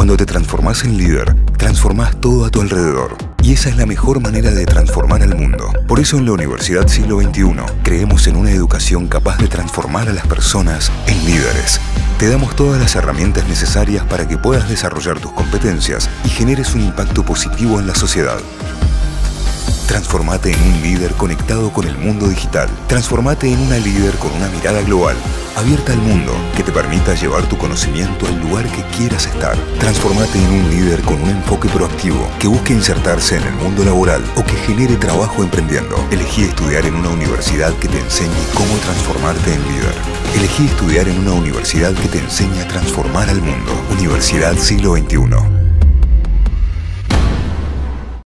Cuando te transformás en líder, transformás todo a tu alrededor. Y esa es la mejor manera de transformar al mundo. Por eso en la Universidad Siglo XXI creemos en una educación capaz de transformar a las personas en líderes. Te damos todas las herramientas necesarias para que puedas desarrollar tus competencias y generes un impacto positivo en la sociedad. Transformate en un líder conectado con el mundo digital. Transformate en una líder con una mirada global, abierta al mundo, que te permita llevar tu conocimiento al lugar que quieras estar. Transformate en un líder con un enfoque proactivo, que busque insertarse en el mundo laboral o que genere trabajo emprendiendo. Elegí estudiar en una universidad que te enseñe cómo transformarte en líder. Elegí estudiar en una universidad que te enseñe a transformar al mundo. Universidad Siglo XXI.